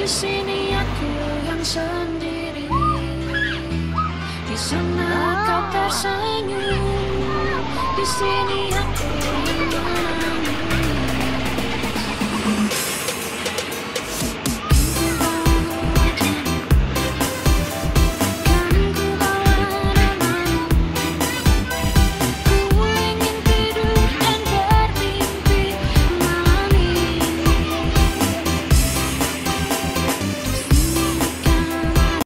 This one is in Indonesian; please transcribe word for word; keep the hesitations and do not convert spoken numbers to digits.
sini aku yang sendiri, di sana kau tersenyum, di sini